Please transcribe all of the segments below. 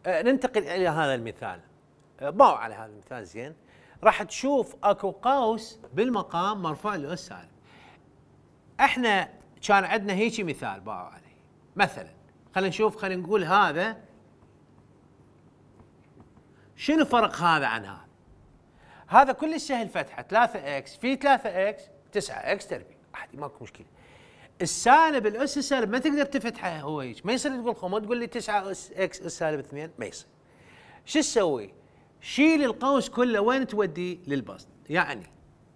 ننتقل الى هذا المثال. باو على هذا المثال زين. راح تشوف اكو قوس بالمقام مرفوع لأس سالب. احنا كان عندنا هيجي مثال باو عليه. مثلا خلينا نشوف، خلينا نقول هذا شنو فرق هذا عن هذا؟ هذا كلش سهل فتحه، 3 اكس في 3 اكس 9 اكس تربيع، عادي ماكو مشكله. السالب الاس السالب ما تقدر تفتحه هو هيك، ما يصير تقول خو ما تقول لي 9 اكس اس سالب 2، ما يصير. شو تسوي؟ شيل القوس كله، وين توديه؟ للبسط. يعني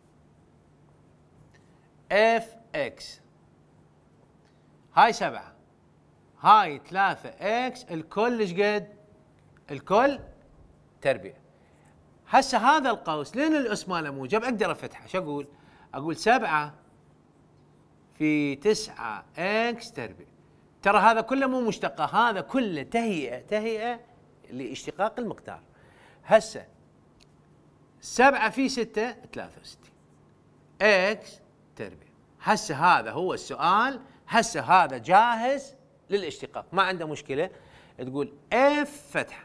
اف اكس هاي 7، هاي 3 اكس، الكل ايش قد؟ الكل تربيع. هسه هذا القوس لين الاس ماله موجب اقدر افتحه، شو اقول؟ اقول 7 في 9 اكس تربيع. ترى هذا كله مو مشتقه، هذا كله تهيئه لاشتقاق المقدار. هسه 7 في 6 63 اكس تربيع. هسه هذا هو السؤال، هسه هذا جاهز للاشتقاق، ما عنده مشكله. تقول اف فتحه،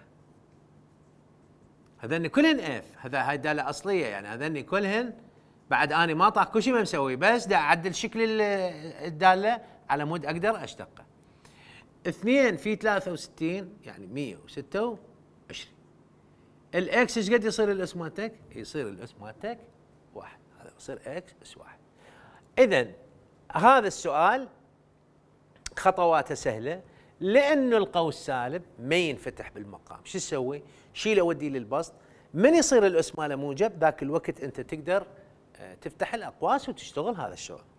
هذني كلهن اف، هاي داله اصليه، يعني هذني كلهن بعد اني ما طاق كل شيء ما مسوي، بس دا اعدل شكل الداله على مود اقدر اشتقه. 2 في 63 يعني 126. الاكس ايش قد يصير الاس مالتك؟ يصير الاس مالتك 1، هذا يصير اكس اس 1. اذا هذا السؤال خطواته سهله، لانه القوس سالب ما ينفتح بالمقام. شو تسوي؟ شيله وديه للبسط، من يصير الاس ماله موجب ذاك الوقت انت تقدر تفتح الاقواس وتشتغل هذا الشغل.